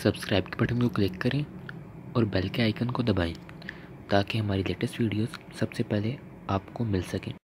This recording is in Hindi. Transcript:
सब्सक्राइब के बटन को क्लिक करें और बेल के आइकन को दबाएं ताकि हमारी लेटेस्ट वीडियोस सबसे पहले आपको मिल सकें।